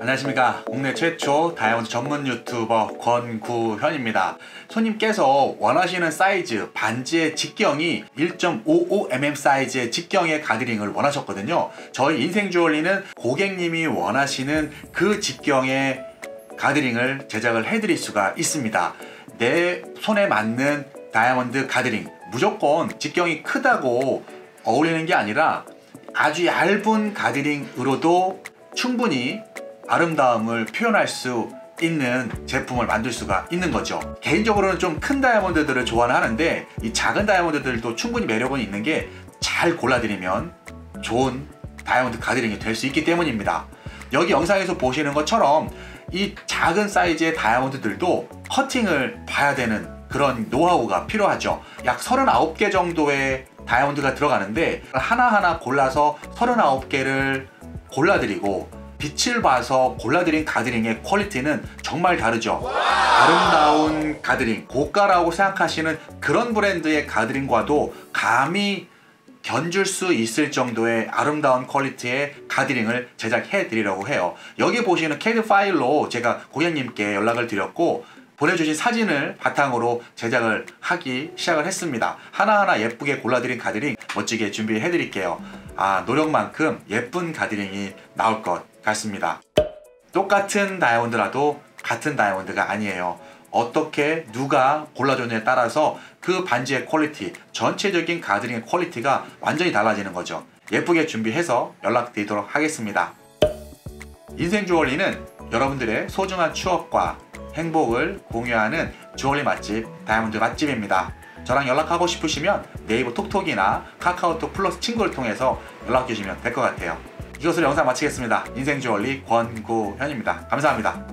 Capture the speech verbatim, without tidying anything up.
안녕하십니까. 국내 최초 다이아몬드 전문 유튜버 권구현입니다. 손님께서 원하시는 사이즈 반지의 직경이 일 점 오오 밀리미터 사이즈의 직경의 가드링을 원하셨거든요. 저희 인생주얼리는 고객님이 원하시는 그 직경의 가드링을 제작을 해드릴 수가 있습니다. 내 손에 맞는 다이아몬드 가드링, 무조건 직경이 크다고 어울리는 게 아니라 아주 얇은 가드링으로도 충분히 아름다움을 표현할 수 있는 제품을 만들 수가 있는 거죠. 개인적으로는 좀 큰 다이아몬드들을 좋아는 하는데 이 작은 다이아몬드들도 충분히 매력은 있는 게 잘 골라드리면 좋은 다이아몬드 가드링이 될 수 있기 때문입니다. 여기 영상에서 보시는 것처럼 이 작은 사이즈의 다이아몬드들도 커팅을 봐야 되는 그런 노하우가 필요하죠. 약 서른아홉 개 정도의 다이아몬드가 들어가는데 하나하나 골라서 서른아홉 개를 골라드리고 빛을 봐서 골라드린 가드링의 퀄리티는 정말 다르죠. 아름다운 가드링, 고가라고 생각하시는 그런 브랜드의 가드링과도 감히 견줄 수 있을 정도의 아름다운 퀄리티의 가드링을 제작해 드리려고 해요. 여기 보시는 캐드 파일로 제가 고객님께 연락을 드렸고 보내주신 사진을 바탕으로 제작을 하기 시작을 했습니다. 하나하나 예쁘게 골라드린 가드링 멋지게 준비해 드릴게요. 아, 노력만큼 예쁜 가드링이 나올 것 같습니다. 똑같은 다이아몬드라도 같은 다이아몬드가 아니에요. 어떻게 누가 골라줬냐에 따라서 그 반지의 퀄리티, 전체적인 가드링의 퀄리티가 완전히 달라지는 거죠. 예쁘게 준비해서 연락드리도록 하겠습니다. 인생주얼리는 여러분들의 소중한 추억과 행복을 공유하는 주얼리 맛집, 다이아몬드 맛집입니다. 저랑 연락하고 싶으시면 네이버 톡톡이나 카카오톡 플러스 친구를 통해서 연락 주시면 될 것 같아요. 이것으로 영상 마치겠습니다. 인생주얼리 권구현입니다. 감사합니다.